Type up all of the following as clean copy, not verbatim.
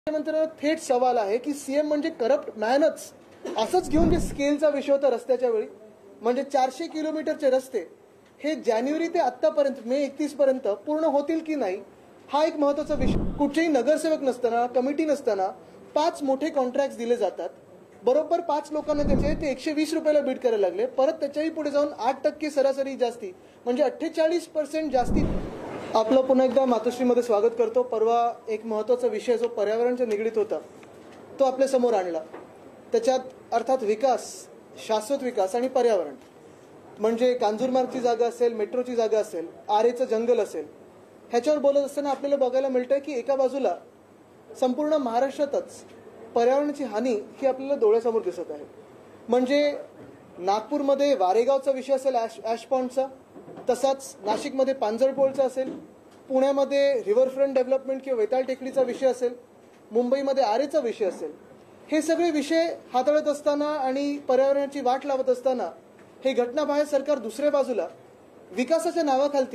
मुख्यमंत्र्यांना थेट सवाल आहे की सीएम म्हणजे करप्ट मॅनच असंच घेऊन जे स्केलचा विषय होता रस्त्याच्या वेळी म्हणजे 400 किलोमीटरचे रस्ते हे जानेवारी ते आतापर्यंत मे 31 पर्यंत पूर्ण होतील की नाही हा एक महत्त्वाचा विषय। कुठेही नगरसेवक नसताना कमिटी नसताना 5 मोठे कॉन्ट्रॅक्ट्स दिले जातात। बरोबर 5 लोकांना त्याचे ते 120 रुपयाला बीड करायला लागले। परत त्याच्याही पुढे जाऊन 8% सरासरी जास्ती म्हणजे 48% जास्ती। आपलं पुन्हा एकदा मातोश्रीमध्ये स्वागत करतो। परवा एक महत्त्वाचा विषय जो पर्यावरणाच्या निगडीत होता तो आपल्या समोर आणला। त्याच्यात अर्थात विकास, शाश्वत विकास आणि पर्यावरण म्हणजे कांजूरमार्गची जागा असेल, मेट्रोची जागा असेल, आरेचं जंगल असेल, ह्याच्यावर बोलत असताना आपल्याला बघायला मिळतंय की एका बाजूला संपूर्ण महाराष्ट्रातच पर्यावरणाची हानी ही आपल्याला डोळ्यासमोर दिसत आहे। म्हणजे नागपूरमध्ये वारेगावचा विषय असेल ॲशपॉन्डचा, तसाच नाशिकमध्ये पांजरपोळचा असेल, पुण्यामध्ये रिव्हरफ्रंट डेव्हलपमेंट किंवा वेताळ टेकडीचा विषय असेल, मुंबईमध्ये आरेचा विषय असेल, हे सगळे विषय हाताळत असताना आणि पर्यावरणाची वाट लावत असताना हे घटनाबाह्य सरकार दुसऱ्या बाजूला विकासाच्या नावाखाली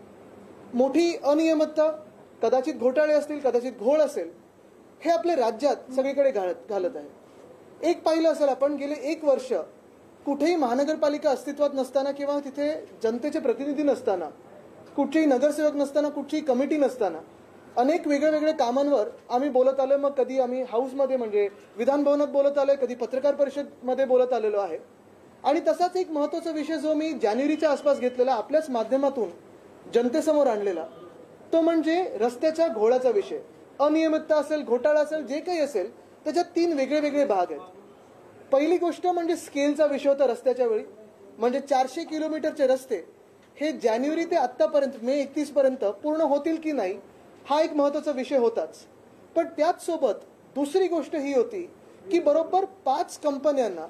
मोठी अनियमितता, कदाचित घोटाळे असतील, कदाचित घोळ असेल, हे आपल्या राज्यात सगळीकडे घालत आहे। एक पाहिलं असेल आपण गेले 1 वर्ष कुठेही महानगरपालिका अस्तित्वात नसताना किंवा तिथे जनतेचे प्रतिनिधी नसताना, कुठचेही नगरसेवक नसताना, कुठचीही कमिटी नसताना अनेक वेगवेगळ्या कामांवर आम्ही बोलत आलोय। मग कधी आम्ही हाऊसमध्ये म्हणजे विधान भवनात बोलत आलोय, कधी पत्रकार परिषदमध्ये बोलत आलेलो आहे। आणि तसाच एक महत्त्वाचा विषय जो मी जानेवारीच्या आसपास घेतलेला आपल्याच माध्यमातून जनतेसमोर आणलेला तो म्हणजे रस्त्याच्या घोळाचा विषय। अनियमितता असेल, घोटाळा असेल, जे काही असेल त्याच्यात 3 वेगळे भाग आहेत। पहिली गोष्ट म्हणजे स्केलचा विषय होता रस्त्याच्या वेळी म्हणजे 400 किलोमीटरचे रस्ते हे जानेवारी ते आतापर्यंत मे 31 पर्यंत पूर्ण होतील की नाही हा एक महत्त्वाचा विषय होताच। पण त्याच सोबत दुसरी गोष्ट ही होती की बरोबर 5 कंपन्यांना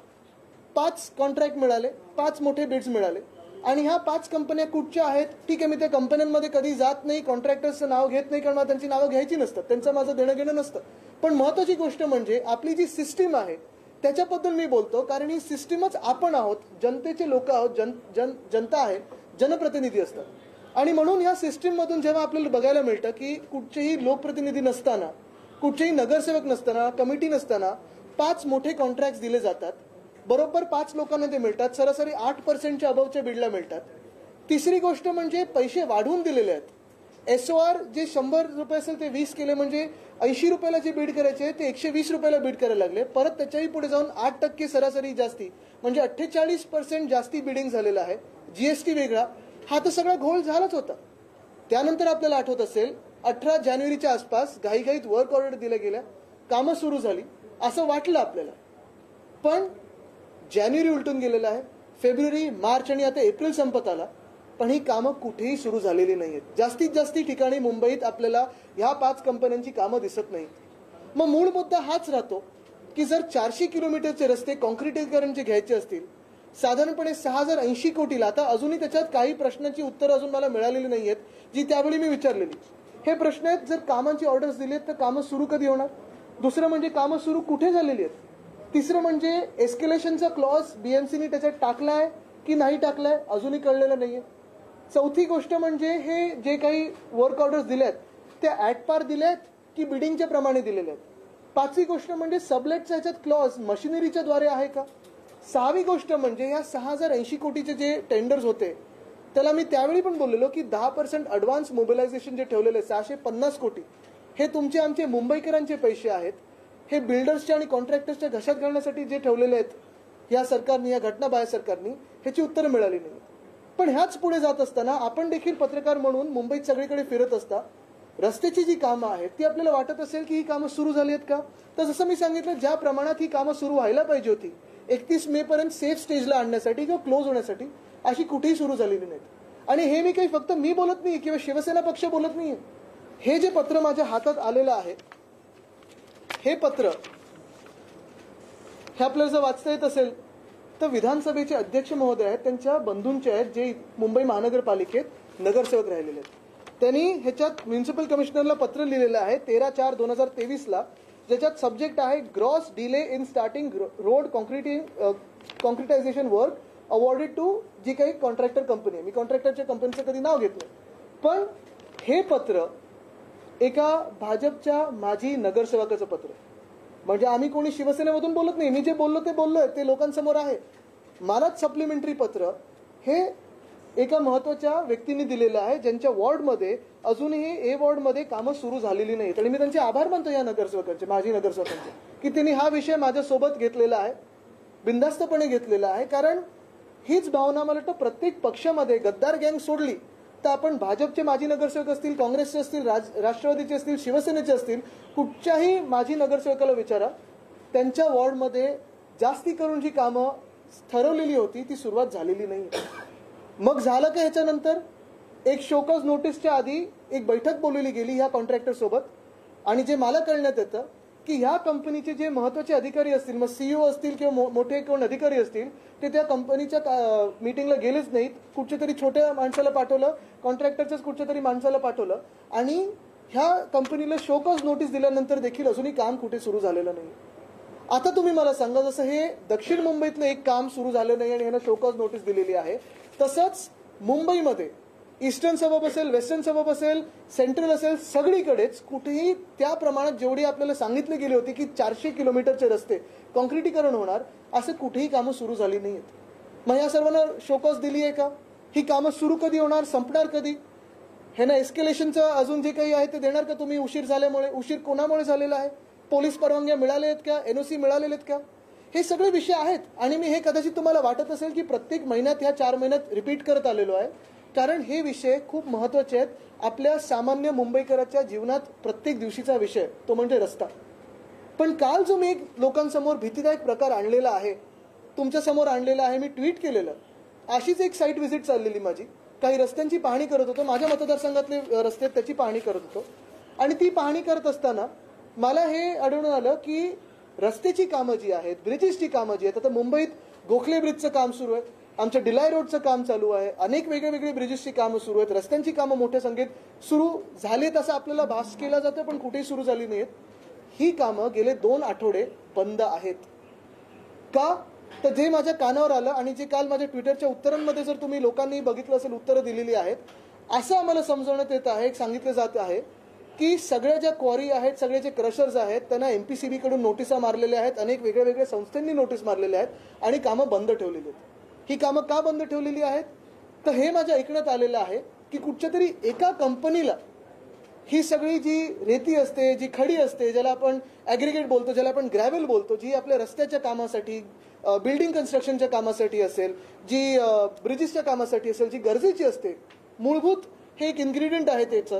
5 कॉन्ट्रॅक्ट मिळाले, 5 मोठे बिड्स मिळाले आणि ह्या 5 कंपन्या कुठच्या आहेत ठीक आहे, मी त्या कंपन्यांमध्ये कधी जात नाही, कॉन्ट्रॅक्टर्सचं नाव घेत नाही कारण मला त्यांची नावं घ्यायची नसतात, त्यांचं माझं देणं घेणं नसतं। पण महत्त्वाची गोष्ट म्हणजे आपली जी सिस्टीम आहे त्याच्याबद्दल मी बोलतो कारण ही सिस्टीमच आपण आहोत, जनतेचे लोक आहोत, जनता आहे, जनप्रतिनिधी असतात। आणि म्हणून या सिस्टीम मधून जेव्हा आपल्याला बघायला मिळतं की कुठचेही लोकप्रतिनिधी नसताना, कुठचेही नगरसेवक नसताना, कमिटी नसताना 5 मोठे कॉन्ट्रॅक्ट्स दिले जातात। बरोबर 5 लोकांना ते मिळतात, सरासरी 8% अबवच्या बिडला मिळतात। तिसरी गोष्ट म्हणजे पैसे वाढवून दिलेले आहेत। एसओआर जे 100 रुपये असेल ते 20 केले म्हणजे 80 रुपयाला जे बीड करायचे ते 120 रुपयाला बीड करायला लागले। परत त्याच्याही पुढे जाऊन 8% सरासरी जास्ती म्हणजे 48% जास्ती बिडिंग झालेलं आहे। जीएसटी वेगळा, हा तर सगळा घोळ झालाच होता। त्यानंतर आपल्याला आठवत असेल 18 जानेवारीच्या आसपास घाईघाईत वर्क ऑर्डर दिल्या गेल्या, कामं सुरू झाली असं वाटलं आपल्याला। पण जानेवारी उलटून गेलेला आहे, फेब्रुवारी, मार्च आणि आता एप्रिल संपत आला, पण ही कामं कुठेही सुरू झालेली नाहीयेत। जास्तीत जास्त ठिकाणी मुंबईत आपल्याला ह्या 5 कंपन्यांची कामं दिसत नाहीत। मग मूळ मुद्दा हाच राहतो की जर 400 किलोमीटरचे रस्ते कॉन्क्रिटीकरणचे घ्यायचे असतील साधारणपणे 6080 कोटीला, आता अजूनही त्याच्यात काही प्रश्नांची उत्तर अजून मला मिळालेली नाहीयेत जी त्यावेळी मी विचारलेली। हे प्रश्न आहेत, जर कामांची ऑर्डर्स दिलेत तर कामं सुरू कधी होणार, दुसरं म्हणजे कामं सुरू कुठे झालेली आहेत, तिसरं म्हणजे एस्केलेशनचा क्लॉज बीएमसीने त्याच्यात टाकलाय की नाही टाकलाय अजूनही कळलेलं नाहीये। चौथी गोष्ट म्हणजे हे जे काही वर्क ऑर्डर्स दिलेत त्या ॲट पार दिलेत की बिडिंगच्या प्रमाणे दिलेले आहेत। पाचवी गोष्ट म्हणजे सबलेटचा ह्याच्यात क्लॉज मशिनरीच्या द्वारे आहे का। सहावी गोष्ट म्हणजे या 6080 कोटीचे जे टेंडर्स होते त्याला मी त्यावेळी पण बोललेलो की 10% ॲडव्हान्स मोबिलायझेशन जे ठेवलेले 650 कोटी हे तुमचे आमचे मुंबईकरांचे पैसे आहेत। हे बिल्डर्सच्या आणि कॉन्ट्रॅक्टर्सच्या घशात घालण्यासाठी जे ठेवलेले आहेत या सरकारने, या घटनाबाह्य सरकारने, ह्याची उत्तरं मिळाली नाही। पण ह्याच पुढे जात असताना आपण देखील पत्रकार म्हणून मुंबईत सगळीकडे फिरत असता रस्त्याची जी कामं आहेत ती आपल्याला वाटत असेल की ही कामं सुरू झाली आहेत का, तर जसं मी सांगितलं ज्या प्रमाणात ही कामं सुरू व्हायला पाहिजे होती 31 मे पर्यंत सेफ स्टेजला आणण्यासाठी किंवा क्लोज होण्यासाठी अशी कुठेही सुरू झालेली नाहीत। आणि हे मी काही फक्त मी बोलत नाही किंवा शिवसेना पक्ष बोलत नाहीये, हे जे पत्र माझ्या हातात आलेलं आहे हे पत्र हे आपल्याला जर वाचता येत असेल तर विधानसभेचे अध्यक्ष महोदय आहेत, त्यांच्या बंधूंचे आहेत जे मुंबई महानगरपालिकेत नगरसेवक राहिलेले आहेत। त्यांनी ह्याच्यात म्युनिसिपल कमिशनरला पत्र लिहिलेलं आहे 13/4/2023 ला, ज्याच्यात सब्जेक्ट आहे gross delay in starting road concretization work awarded to जी काही कॉन्ट्रॅक्टर कंपनी आहे। मी कॉन्ट्रॅक्टरच्या कंपनीचं कधी नाव घेत नाही, पण हे पत्र एका भाजपच्या माजी नगरसेवकाचं पत्र. म्हणजे आम्ही कोणी शिवसेनेमधून बोलत नाही, मी जे बोललो ते बोललोय, ते लोकांसमोर आहे. मलाच सप्लिमेंटरी पत्र हे एका महत्वाच्या व्यक्तींनी दिलेलं आहे, ज्यांच्या वॉर्डमध्ये अजूनही ए वॉर्डमध्ये कामं सुरू झालेली नाहीत. आणि मी त्यांचे आभार मानतो या नगरसेवकांचे, माजी नगरसेवकांचे, की त्यांनी हा विषय माझ्यासोबत घेतलेला आहे, बिनधास्तपणे घेतलेला आहे. कारण हीच भावना मला वाटतं प्रत्येक पक्षामध्ये गद्दार गँग सोडली तर आपण भाजपचे माजी नगरसेवक असतील, काँग्रेसचे असतील, राष्ट्रवादीचे असतील, शिवसेनेचे असतील, कुठच्याही माजी नगरसेवकाला विचारा, त्यांच्या वॉर्डमध्ये जास्ती करून जी कामं ठरवलेली होती ती सुरुवात झालेली नाही. मग झालं का ह्याच्यानंतर एक शोकॉज नोटीसच्या आधी एक बैठक बोलवली गेली ह्या कॉन्ट्रॅक्टर सोबत. आणि जे मला कळण्यात येतं की ह्या कंपनीचे जे महत्वाचे अधिकारी असतील, मग सीईओ असतील किंवा मोठे कोण अधिकारी असतील, ते त्या कंपनीच्या मीटिंगला गेलेच नाहीत. कुठच्या तरी छोट्या माणसाला पाठवलं, कॉन्ट्रॅक्टरच्याच कुठच्या तरी माणसाला पाठवलं आणि ह्या कंपनीला शोकॉज नोटीस दिल्यानंतर देखील अजूनही काम कुठे सुरू झालेलं नाही. आता तुम्ही मला सांगा, जसं हे दक्षिण मुंबईतलं एक काम सुरू झालं नाही आणि ह्यांना शोकॉज नोटीस दिलेली आहे, तसंच मुंबईमध्ये ईस्टर्न सबअर्ब असेल, वेस्टर्न सबअर्ब असेल, सेंट्रल असेल, सगळीकडेच कुठेही त्या प्रमाणात जेवढी आपल्याला सांगितली गेली होती की 400 किलोमीटरचे रस्ते कॉन्क्रिटीकरण होणार, असं कुठेही कामं सुरू झाली नाहीत. मग या सर्वांना शोकॉज दिली आहे का? ही कामं सुरू कधी होणार, संपणार कधी? ह्यांना एस्केलेशनचं अजून जे काही आहे ते देणार का तुम्ही? उशीर झाल्यामुळे, उशीर कोणामुळे झालेला आहे? पोलीस परवानग्या मिळाल्या आहेत का? एनओसी मिळालेले आहेत का? हे सगळे विषय आहेत. आणि मी हे कदाचित तुम्हाला वाटत असेल की प्रत्येक महिन्यात ह्या 4 महिन्यात रिपीट करत आलेलो आहे, कारण हे विषय खूप महत्वाचे आहेत आपल्या सामान्य मुंबईकराच्या जीवनात. प्रत्येक दिवशीचा विषय तो म्हणजे रस्ता. पण काल जो मी एक लोकांसमोर भीतीदायक प्रकार आणलेला आहे, तुमच्या समोर आणलेला आहे, मी ट्विट केलेलं. अशीच एक साईट व्हिजिट चाललेली माझी, काही रस्त्यांची पाहणी करत होतो, माझ्या मतदारसंघातले रस्ते त्याची पाहणी करत होतो. आणि ती पाहणी करत असताना मला हे आढळून आलं की रस्त्याची कामं जी आहेत, ब्रिजेसची कामं जी आहेत, आता मुंबईत गोखले ब्रिजचं काम सुरू आहे, आमच्या डिलाय रोडचं काम चालू आहे, अनेक वेगळी ब्रिजेसची कामं सुरू आहेत, रस्त्यांची कामं मोठ्या संख्येत सुरू झालीत असं आपल्याला भास केला जातं, पण कुठेही सुरू झाली नाहीत. ही कामं गेले 2 आठवडे बंद आहेत. का? तर जे माझ्या कानावर आलं आणि जे काल माझ्या ट्विटरच्या उत्तरांमध्ये जर तुम्ही लोकांनी बघितलं असेल, उत्तरं दिलेली आहेत, असं आम्हाला समजवण्यात येत आहे, सांगितलं जात आहे की सगळ्या ज्या क्वारी आहेत, सगळे जे क्रशर्स आहेत, त्यांना एमपीसीबी कडून नोटिसा मारलेल्या आहेत, अनेक वेगळ्या संस्थांनी नोटीस मारलेल्या आहेत आणि कामं बंद ठेवलेली आहेत. ही कामं का बंद ठेवलेली आहेत? तर हे माझ्या ऐकण्यात आलेलं आहे की कुठच्या तरी एका कंपनीला ही सगळी जी रेती असते, जी खडी असते, ज्याला आपण ॲग्रिगेट बोलतो, ज्याला आपण ग्रॅव्हल बोलतो, जी आपल्या रस्त्याच्या कामासाठी, बिल्डिंग कन्स्ट्रक्शनच्या कामासाठी असेल, जी ब्रिजेसच्या कामासाठी असेल, जी गरजेची असते, मूलभूत हे एक इन्ग्रेडियंट आहे त्याचं,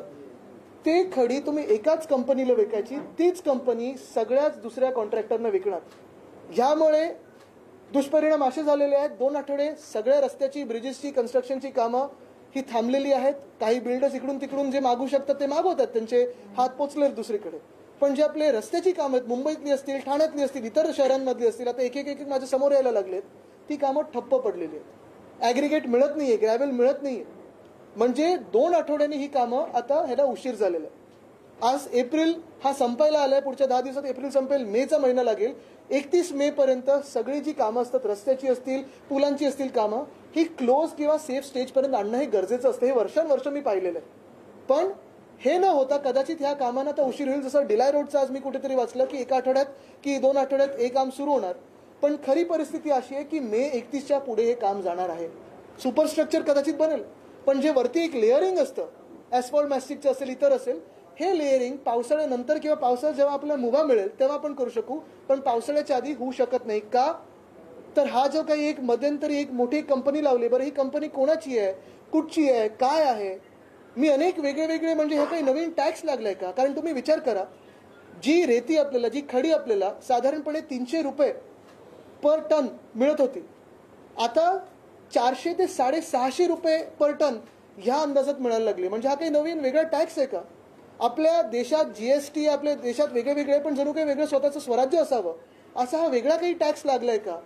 ते खडी तुम्ही एकाच कंपनीला विकायची, तीच कंपनी सगळ्याच दुसऱ्या कॉन्ट्रॅक्टरना विकणार. ह्यामुळे दुष्परिणाम असे झालेले आहेत, 2 आठवडे सगळ्या रस्त्याची, ब्रिजेसची, कन्स्ट्रक्शनची कामं ही थांबलेली आहेत. काही बिल्डर्स इकडून तिकडून जे मागू शकतात ते मागवतात, त्यांचे हात पोचले दुसरीकडे. पण जे आपले रस्त्याची कामं आहेत, मुंबईतली असतील, ठाण्यातली असतील, इतर शहरांमधली असतील, आता एक माझ्या समोर यायला लागलेत, ती कामं ठप्प पडलेली आहेत. ॲग्रिगेट मिळत नाहीये, ग्रॅव्हल मिळत नाहीये. म्हणजे 2 आठवड्यांनी ही कामं आता ह्याला उशीर झालेला आहे. आज एप्रिल हा संपायला आलाय, पुढच्या 10 दिवसात एप्रिल संपेल, मेचा महिना लागेल. 31 मे पर्यंत सगळी जी कामं असतात, रस्त्याची असतील, पुलांची असतील कामं, ही क्लोज किंवा सेफ स्टेज पर्यंत आणणं हे गरजेचं असतं. हे वर्षानुवर्ष मी पाहिलेलं आहे. पण हे न होता कदाचित ह्या कामांना आता उशीर होईल. जसं डिलाय रोडचं आज मी कुठेतरी वाचलं की 1 आठवड्यात की 2 आठवड्यात हे काम सुरू होणार. पण खरी परिस्थिती अशी आहे की मे 31च्या पुढे हे काम जाणार आहे. सुपरस्ट्रक्चर कदाचित बनेल, पण जे वरती एक लेअरिंग असतं, ॲस्फॉल्ट मॅस्टिकचं असेल, इतर असेल, हे लेअरिंग पावसाळ्यानंतर किंवा पावसाळ्यात जेव्हा आपल्याला मुभा मिळेल तेव्हा आपण करू शकू, पण पावसाळ्याच्या आधी होऊ शकत नाही. का? तर हा जो काही एक मध्यंतरी एक मोठी कंपनी लावली, बरं ही कंपनी कोणाची आहे, कुठची आहे, काय आहे? मी अनेक वेगळे म्हणजे हे काही नवीन टॅक्स लागलाय का? कारण तुम्ही विचार करा, जी रेती आपल्याला, जी खडी आपल्याला साधारणपणे 300 रुपये पर टन मिळत होती, आता 400 ते 650 रुपये पर टन ह्या अंदाजात मिळायला लागले. म्हणजे हा काही नवीन वेगळा टॅक्स आहे का? आपल्या देशात जीएसटी, आपल्या देशात वेगळे पण जणू काही वेगळं स्वतःचं स्वराज्य असावं, असा हा वेगळा काही टॅक्स लागलाय का?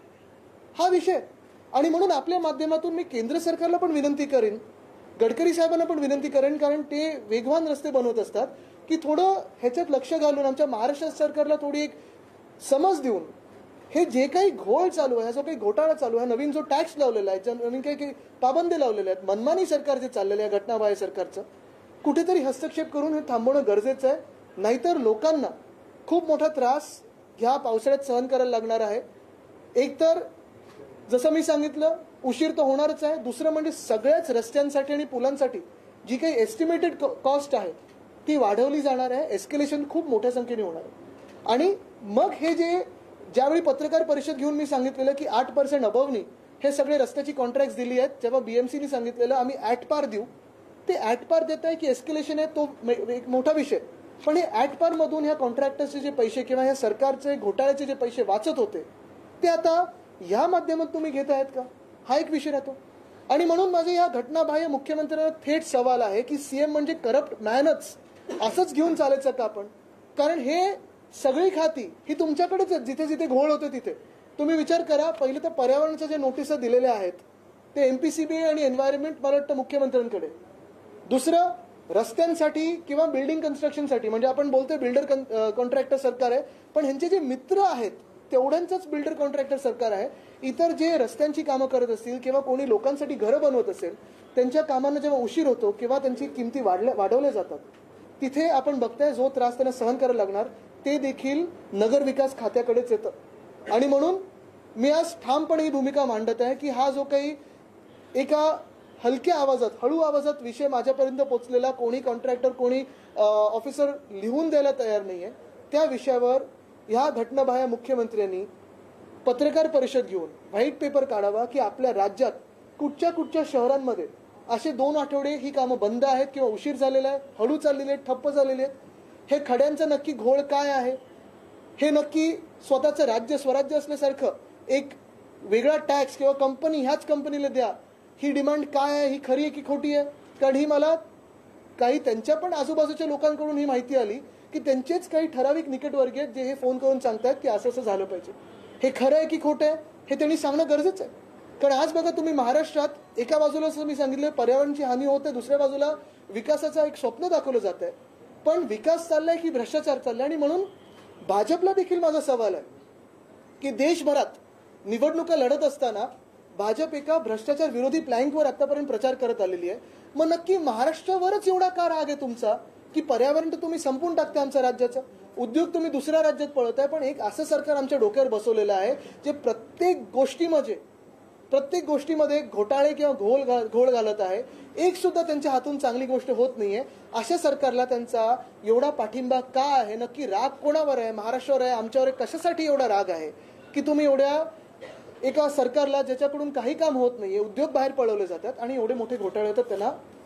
हा विषय. आणि म्हणून आपल्या माध्यमातून मी केंद्र सरकारला पण विनंती करेन, गडकरी साहेबांना पण विनंती करेन, कारण ते वेगवान रस्ते बनवत असतात, की थोडं ह्याच्यात लक्ष घालून आमच्या महाराष्ट्र सरकारला थोडी एक समज देऊन हे जे काही घोळ चालू आहे, जो काही घोटाळा चालू आहे, नवीन जो टॅक्स लावलेला आहे, नवीन काही पाबंदी लावलेल्या आहेत, मनमानी सरकार जे चाललेलं आहे, घटनाबाह्य सरकारचं, कुठेतरी हस्तक्षेप करून हे थांबवणं गरजेचं आहे. नाहीतर लोकांना खूप मोठा त्रास ह्या पावसाळ्यात सहन करायला लागणार आहे. एकतर जसं मी सांगितलं उशीर तर होणारच आहे. दुसरं म्हणजे सगळ्याच रस्त्यांसाठी आणि पुलांसाठी जी काही एस्टिमेटेड कॉस्ट आहे ती वाढवली जाणार आहे. एस्केलेशन खूप मोठ्या संख्येने होणार आहे. आणि मग हे जे ज्यावेळी पत्रकार परिषद घेऊन मी सांगितलेलं की 8% अबवनी हे सगळे रस्त्याची कॉन्ट्रॅक्ट दिली आहेत, जेव्हा बीएमसीने सांगितलेलं आम्ही ॲट पार देऊ, ते ॲट पार देत आहे की एस्केलेशन आहे तो एक मोठा विषय. पण हे ॲट पार मधून ह्या कॉन्ट्रॅक्टर्सचे जे पैसे किंवा ह्या सरकारचे घोटाळ्याचे जे पैसे वाचत होते ते आता ह्या माध्यमात तुम्ही घेत आहेत का, हा एक विषय राहतो. आणि म्हणून माझे या घटनाबाह्य मुख्यमंत्र्यांना थेट सवाल आहे की सीएम म्हणजे करप्ट मॅनच असंच घेऊन चालायचं का आपण. कारण हे सगळी खाती ही तुमच्याकडेच आहेत. जिथे जिथे घोळ होते तिथे तुम्ही विचार करा. पहिले तर पर्यावरणाच्या जे नोटिसा दिलेल्या आहेत ते एमपीसीबी आणि एन्व्हायरमेंट मला वाटतं मुख्यमंत्र्यांकडे. दुसरं रस्त्यांसाठी किंवा बिल्डिंग कन्स्ट्रक्शनसाठी म्हणजे आपण बोलतोय बिल्डर कॉन्ट्रॅक्टर सरकार आहे, पण ह्यांचे जे मित्र आहेत तेवढ्यांचंच बिल्डर कॉन्ट्रॅक्टर सरकार आहे. इतर जे रस्त्यांची कामं करत असतील किंवा कोणी लोकांसाठी घरं बनवत असेल त्यांच्या कामांना जेव्हा उशीर होतो किंवा त्यांची किमती वाढवल्या जातात तिथे आपण बघताय जो त्रास त्यांना सहन करायला लागणार ते देखील नगर विकास खात्याकडेच येतं. आणि म्हणून मी आज ठामपणे ही भूमिका मांडत आहे की हा जो काही एका हलक्या आवाजात हळू आवाजात विषय माझ्यापर्यंत पोहोचलेला कोणी कॉन्ट्रॅक्टर कोणी ऑफिसर लिहून द्यायला तयार नाहीये, त्या विषयावर ह्या घटनाबाह्य मुख्यमंत्र्यांनी पत्रकार परिषद घेऊन व्हाईट पेपर काढावा की आपल्या राज्यात कुठच्या शहरांमध्ये असे 2 आठवडे ही कामं बंद आहेत किंवा उशीर झालेला आहे, हळू चाललेले आहेत, ठप्प झालेले आहेत. हे खड्यांचं नक्की घोळ काय आहे, हे नक्की स्वतःचं राज्य स्वराज्य असल्यासारखं एक वेगळा टॅक्स किंवा कंपनी ह्याच कंपनीला द्या, ही डिमांड काय आहे, ही खरी आहे की खोटी आहे. कारण ही मला काही त्यांच्या पण आजूबाजूच्या लोकांकडून ही माहिती आली की त्यांचेच काही ठराविक निकटवर्गीय आहेत जे हे फोन करून सांगतायत की असं असं झालं पाहिजे. हे खरं आहे की खोटं आहे हे त्यांनी सांगणं गरजेचं आहे. कारण आज बघा तुम्ही महाराष्ट्रात एका बाजूला असं मी सांगितलं पर्यावरणाची हानी होते, दुसऱ्या बाजूला विकासाचं एक स्वप्न दाखवलं जात आहे. पण विकास चाललाय की भ्रष्टाचार चाललाय. आणि म्हणून भाजपला देखील माझा सवाल आहे की देशभरात निवडणुका लढत असताना भाजप एका भ्रष्टाचार विरोधी प्लॅंकवर आतापर्यंत प्रचार करत आलेली आहे. मग नक्की महाराष्ट्रावरच एवढा का राग आहे तुमचा की पर्यावरण तर तुम्ही संपून टाकता आमच्या राज्याचं, उद्योग तुम्ही दुसऱ्या राज्यात पळवताय, पण एक असं सरकार आमच्या डोक्यावर बसवलेलं आहे जे प्रत्येक गोष्टीमध्ये घोटाळे किंवा घोळ घालत आहे. एक सुद्धा त्यांच्या हातून चांगली गोष्ट होत नाहीये. अशा सरकारला त्यांचा एवढा पाठिंबा का आहे, नक्की राग कोणावर आहे, महाराष्ट्रावर आहे, आमच्यावर कशासाठी एवढा राग आहे की तुम्ही एवढ्या एका सरकारला ज्याच्याकडून काही काम होत नाहीये, उद्योग बाहेर पळवले जातात आणि एवढे मोठे घोटाळे होतात त्यांना